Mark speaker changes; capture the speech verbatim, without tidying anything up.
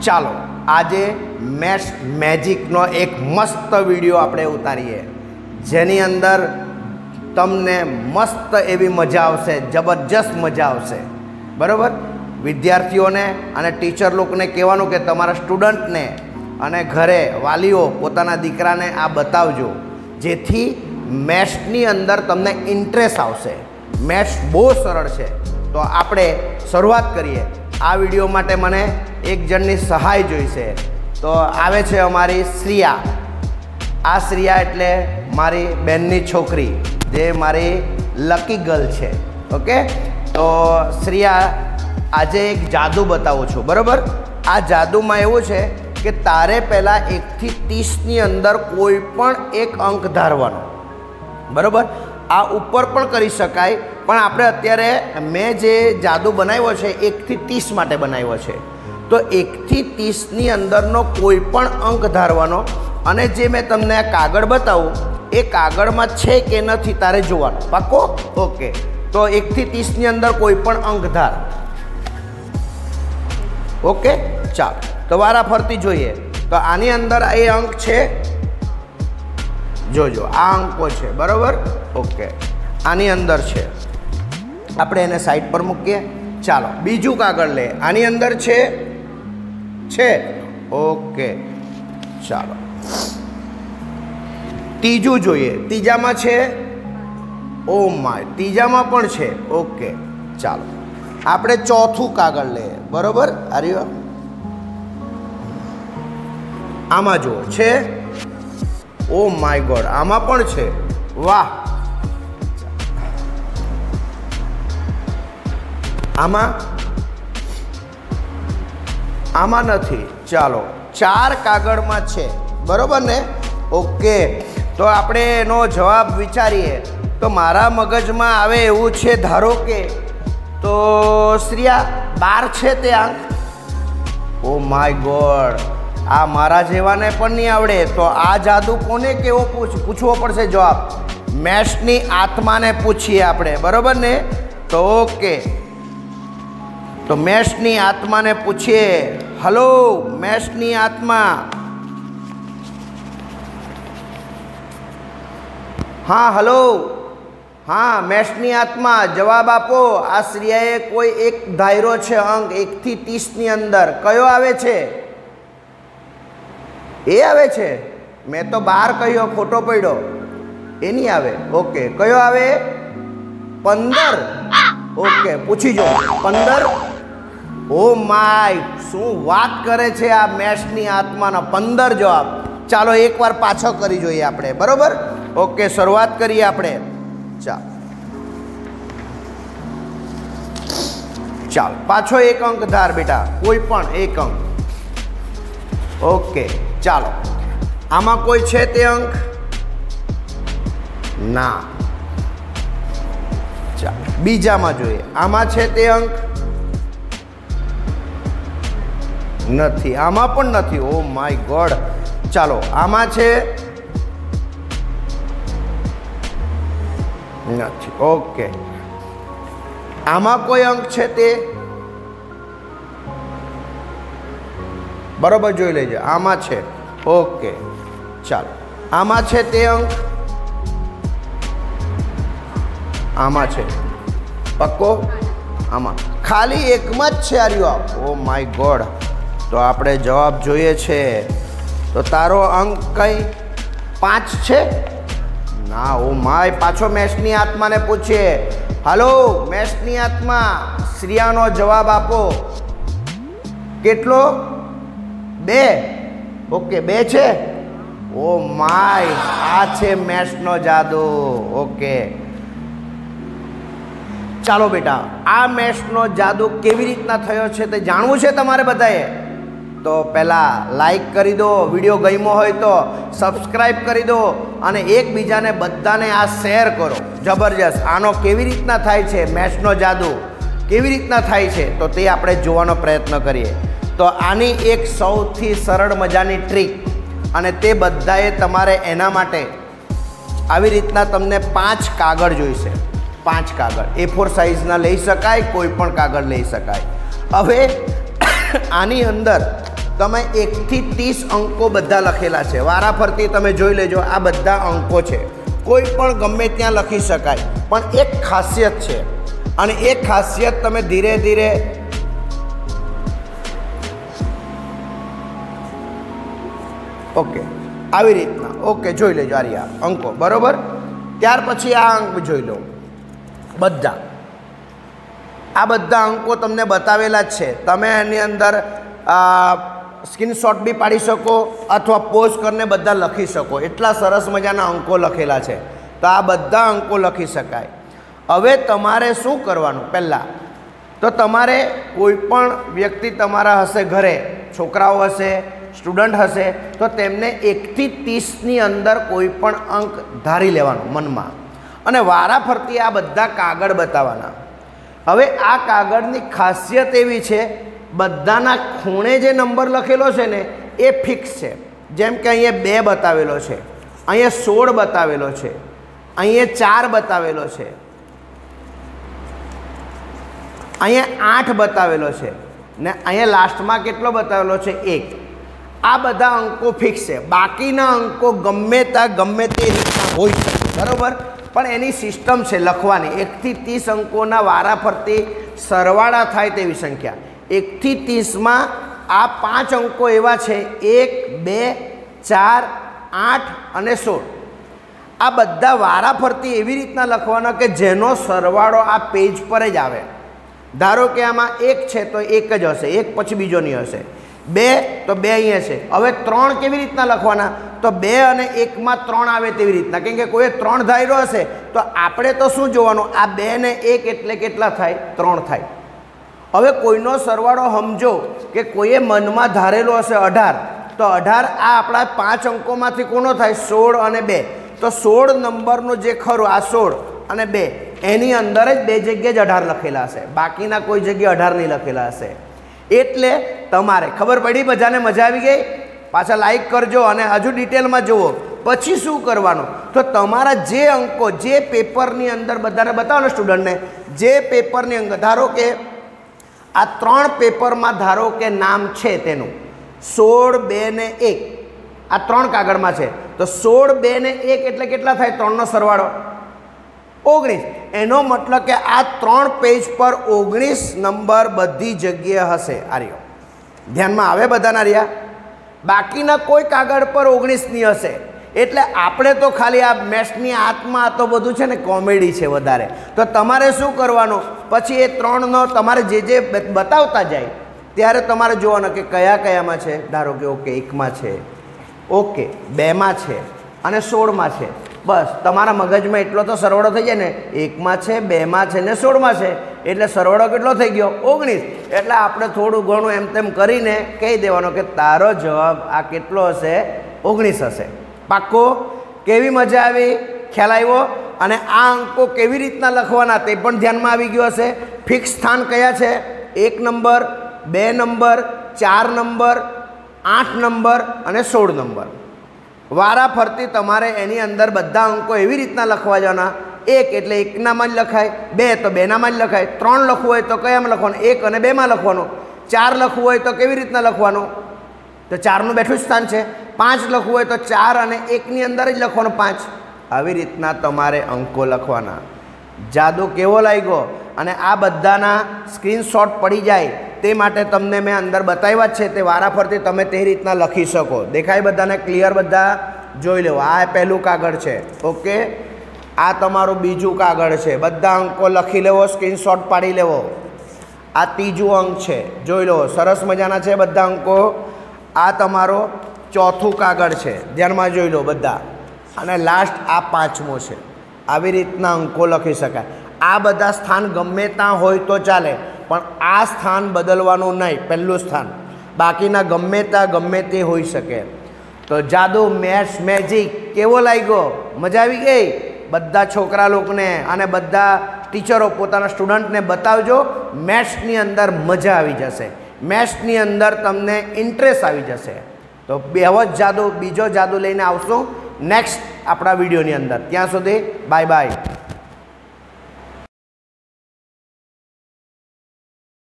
Speaker 1: ચાલો આજે મેથ્સ મેજિકનો એક મસ્ત વિડીયો આપણે ઉતારીએ, જેની અંદર તમને મસ્ત એવી મજા આવશે, જબરજસ્ત મજા આવશે. બરાબર? વિદ્યાર્થીઓને અને ટીચર લોકોને કહેવાનું કે તમારા સ્ટુડન્ટને અને ઘરે વાલીઓ પોતાના દીકરાને આ બતાવજો, જેથી મેથ્સની અંદર તમને ઇન્ટરેસ્ટ આવશે. મેથ્સ બહુ સરળ છે. તો આપણે શરૂઆત કરીએ. આ વિડીયો માટે મને એક જણની સહાય જોઈશે. તો આવે છે અમારી શ્રિયા. આ શ્રિયા એટલે મારી બહેનની છોકરી, જે મારી લકી ગર્લ છે. ઓકે, તો શ્રિયા આજે એક જાદુ બતાવું છું. બરાબર? આ જાદુમાં એવું છે કે તારે પહેલાં એકથી ત્રીસની અંદર કોઈ પણ એક અંક ધારવાનો. બરાબર? આ ઉપર પણ કરી શકાય, પણ આપણે અત્યારે મેં જે જાદુ બનાવ્યો છે એકથી ત્રીસ માટે બનાવ્યો છે. તો એકથી ત્રીસની અંદરનો કોઈ પણ અંક ધારવાનો, અને જે મેં તમને આ કાગળ બતાવું એ કાગળમાં છે કે નથી તારે જોવાનું. પાક્કો? ઓકે, તો એકથી ત્રીસની અંદર કોઈ પણ અંક ધાર. ઓકે, ચાલો તો વારા ફરતી જોઈએ. તો આની અંદર એ અંક છે, જોજો આ અંકો છે. બરાબર? ઓકે, આની અંદર છે, આપણે એને સાઈડ પર મૂકીએ. ચાલો બીજું કાગળ લે. આની અંદર છે છે ઓકે, ચાલો ત્રીજું જોઈએ. ત્રીજામાં છે, ઓ માય, ત્રીજામાં પણ છે. ઓકે, ચાલો આપણે ચોથું કાગળ લઈએ. બરાબર? આર્યો આમાં જુઓ છે, ઓ માય ગોડ, આમાં પણ છે. વાહ! આમાં આમાં નથી. ચાલો ચાર કાગળમાં છે. બરાબર ને? ઓકે, તો આપણે એનો જવાબ વિચારીએ. તો મારા મગજમાં આવે એવું છે, ધારો કે તો શ્રિયા બાર છે તે અંક. ઓ માય ગોડ, આ મારા જેવાને પણ નહીં આવડે. તો આ જાદુ કોને કેવો પૂછ પૂછવો પડશે જવાબ? મેથ્સની આત્માને પૂછીએ આપણે. બરાબર ને? તો ઓકે, તો મેથ્સની આત્માને પૂછીએ. હલો મેથ્સની આત્મા. હા હલો, હા મેથ્સની આત્મા, જવાબ આપો. આ શ્રિયાએ કોઈ એક ધાર્યો છે અંક એકથી ત્રીસની અંદર. કયો આવે છે? એ આવે છે. મેં તો બાર કહ્યો, ખોટો પડ્યો. એ નહીં આવે. ઓકે, કયો આવે? પંદર. ઓકે, પૂછી જો. પંદર. ઓ માય, શું વાત કરે છે આ મેથ્સની આત્માનો! પંદર જવાબ. ચાલો એકવાર પાછો કરી જોઈએ આપણે. બરાબર? ઓકે, શરૂઆત કરીએ આપણે. ચાલો ચાલો પાછો એક અંક ધાર બેટા, કોઈ પણ એક અંક. ઓકે, ચાલો આમાં કોઈ છે તે અંક? ના. ચાલો બીજામાં જોઈએ. આમાં છે તે અંક? નથી. આમાં પણ નથી. Oh my God. ચાલો આમાં છે? નથી. ઓકે, આમાં કોઈ અંક છે તે? બરોબર, જોઈ લેજો. આમાં છે. ઓકે, ચાલો આમાં છે તે અંક? આમાં છે. પક્કો? આમાં ખાલી એકમાં જ છે. આર્યો, ઓ માય ગોડ. તો આપણે જવાબ જોઈએ છે. તો તારો અંક કઈ પાંચ છે? ના. ઓ માય, પાછો મેથ્સની આત્માને પૂછીએ. હાલો મેથ્સની આત્મા, શ્રિયાનો જવાબ આપો. કેટલો? બે. ઓકે, બે છે. ઓ માય, આ છે મેથ્સનો જાદુ. ઓકે, ચાલો બેટા, આ મેથ્સનો જાદુ કેવી રીતના થયો છે તે જાણવું છે તમારે બધાએ? તો પહેલાં લાઈક કરી દો, વિડીયો ગમ્યો હોય તો સબસ્ક્રાઈબ કરી દો, અને એકબીજાને બધાને આ શેર કરો. જબરજસ્ત. આનો કેવી રીતના થાય છે, મેથ્સનો જાદુ કેવી રીતના થાય છે, તો તે આપણે જોવાનો પ્રયત્ન કરીએ. તો આની એક સૌથી સરળ મજાની ટ્રીક, અને તે બધાએ તમારે એના માટે આવી રીતના તમને પાંચ કાગળ જોઈશે. પાંચ કાગળ એ ફોર સાઇઝના લઈ શકાય, કોઈ પણ કાગળ લઈ શકાય. હવે આની અંદર તમે એકથી ત્રીસ અંકો બધા લખેલા છે. વારાફરતી તમે જોઈ લેજો, આ બધા અંકો છે. કોઈ પણ ગમે ત્યાં લખી શકાય, પણ એક ખાસિયત છે, અને એ ખાસિયત તમે ધીરે ધીરે ઓકે આવી રીતના ઓકે જોઈ લેજો. આ રહ્યા અંકો બરાબર. ત્યાર પછી આ અંક જોઈ લો બધા. આ બધા અંકો તમને બતાવેલા જ છે. તમે એની અંદર સ્ક્રીનશોટ બી પાડી શકો અથવા પોઝ કરીને બધા લખી શકો. એટલા સરસ મજાના અંકો લખેલા છે. તો આ બધા અંકો લખી શકાય. હવે તમારે શું કરવાનું? પહેલાં તો તમારે કોઈ પણ વ્યક્તિ તમારા હશે ઘરે, છોકરાઓ હશે, સ્ટુડન્ટ હશે, તો તેમને એકથી ત્રીસની અંદર કોઈ પણ અંક ધારી લેવાનું મનમાં, અને વારાફરતી આ બધા કાગળ બતાવવાના. હવે આ કાગળની ખાસિયત એવી છે, બધાના ખૂણે જે નંબર લખેલો છે ને એ ફિક્સ છે. જેમ કે અહીંયા બે બતાવેલો છે, અહીંયા સોળ બતાવેલો છે, અહીંયા ચાર બતાવેલો છે, અહીંયા આઠ બતાવેલો છે, ને અહીંયા લાસ્ટમાં કેટલો બતાવેલો છે? એક. આ બધા અંકો ફિક્સ છે. બાકીના અંકો ગમે ત્યાં ગમે તે રીતના હોય શકે બરાબર, પણ એની સિસ્ટમ છે લખવાની. એકથી ત્રીસ અંકોના વારાફરતી સરવાળા થાય તેવી સંખ્યા. એકથી ત્રીસમાં આ પાંચ અંકો એવા છે, એક, બે, ચાર, આઠ અને સોળ. આ બધા વારાફરતી એવી રીતના લખવાના કે જેનો સરવાળો આ પેજ પર જ આવે. ધારો કે આમાં એક છે તો એક જ હશે, એક પછી બીજો નહીં હશે. બે તો બે અહીંયા છે. હવે ત્રણ કેવી રીતના લખવાના? તો બે અને એકમાં ત્રણ આવે તેવી રીતના, કેમ કે કોઈએ ત્રણ ધાર્યો હશે તો આપણે તો શું જોવાનું? આ બે ને એક એટલે કેટલા થાય? ત્રણ થાય. હવે કોઈનો સરવાળો સમજો કે કોઈએ મનમાં ધારેલો હશે અઢાર, તો અઢાર આ આપણા પાંચ અંકોમાંથી કોનો થાય? સોળ અને બે. તો સોળ નંબરનો જે ખરો આ સોળ અને બે, એની અંદર જ બે જગ્યાએ જ અઢાર લખેલા હશે, બાકીના કોઈ જગ્યાએ અઢાર નહીં લખેલા હશે. એટલે તમારે ખબર પડી? બધાને મજા આવી ગઈ? પાછા લાઈક કરજો અને હજુ ડિટેલમાં જુઓ. પછી શું કરવાનું? તો તમારા જે અંકો જે પેપરની અંદર બધાને બતાવો સ્ટુડન્ટને, જે પેપરની અંદર ધારો કે આ ત્રણ પેપરમાં ધારો કે નામ છે તેનું સોળ, બે ને એક, આ ત્રણ કાગળમાં છે, તો સોળ, બે ને એક એટલે કેટલા થાય? ત્રણનો સરવાળો ઓગણીસ. એનો મતલબ કે આ ત્રણ પેજ પર ઓગણીસ નંબર બધી જગ્યાએ હશે. આ રહ્યો ધ્યાનમાં આવે બધાના રહ્યા. બાકીના કોઈ કાગળ પર ઓગણીસની હશે. એટલે આપણે તો ખાલી આ મેથ્સની આત્મા તો બધું છે ને કોમેડી છે વધારે. તો તમારે શું કરવાનું? પછી એ ત્રણનો તમારે જે જે બતાવતા જાય ત્યારે તમારે જોવાનું કે કયા કયામાં છે. ધારો કે ઓકે એકમાં છે, ઓકે બેમાં છે અને સોળમાં છે. બસ તમારા મગજમાં એટલો તો સરવાળો થઈ જાય ને, એકમાં છે, બેમાં છે ને સોળમાં છે, એટલે સરવાળો કેટલો થઈ ગયો? ઓગણીસ. એટલે આપણે થોડું ઘણું એમ તેમ કરીને કહી દેવાનું કે તારો જવાબ આ કેટલો હશે? ઓગણીસ હશે. પાક્કો? કેવી મજા આવી? ખ્યાલ આવ્યો? અને આ અંકો કેવી રીતના લખવાના તે પણ ધ્યાનમાં આવી ગયું હશે. ફિક્સ સ્થાન કયા છે? એક નંબર, બે નંબર, ચાર નંબર, આઠ નંબર અને સોળ નંબર. વારાફરતી તમારે એની અંદર બધા અંકો એવી રીતના લખવા જવાના. એક એટલે એકનામાં જ લખાય, બે તો બેનામાં જ લખાય, ત્રણ લખવું હોય તો કયામાં લખવાનું? એક અને બેમાં લખવાનું. ચાર લખવું હોય તો કેવી રીતના લખવાનું? તો ચારનું બેઠું સ્થાન છે. પાંચ લખવું હોય તો ચાર અને એકની અંદર જ લખવાનું પાંચ. આવી રીતના તમારે અંકો લખવાના. જાદુ કેવો લાગ્યો? અને આ બધાના સ્ક્રીનશોટ પડી જાય તે માટે તમને મેં અંદર બતાવ્યા જ છે. તે વારાફરતી તમે તે રીતના લખી શકો. દેખાય બધાને ક્લિયર? બધા જોઈ લો. આ પહેલું કાગળ છે, ઓકે. આ તમારું બીજું કાગળ છે. બધા અંકો લખી લેવો, સ્ક્રીનશોટ પાડી લેવો. આ ત્રીજું અંક છે, જોઈ લો. સરસ મજાના છે બધા અંકો. આ તમારો ચોથું કાગળ છે, ધ્યાનમાં જોઈ લો બધા. અને લાસ્ટ આ પાંચમો છે. આવી રીતના અંકો લખી શકાય. આ બધા સ્થાન ગમે ત્યાં હોય તો ચાલે, પણ આ સ્થાન બદલવાનું નહીં, પહેલું સ્થાન. બાકીના ગમે ત્યાં ગમે તે હોઈ શકે. તો જાદુ મેથ્સ મેજિક કેવો લાગ્યો? મજા આવી ગઈ? બધા છોકરા લોકોને અને બધા ટીચરો પોતાના સ્ટુડન્ટને બતાવજો. મેથ્સની અંદર મજા આવી જશે, મેથ્સની અંદર તમને ઇન્ટરેસ્ટ આવી જશે. તો બેવો જ જાદુ બીજો જાદુ લઈને આવશું નેક્સ્ટ આપણા વિડીયોની અંદર. ત્યાં સુધી બાય બાય.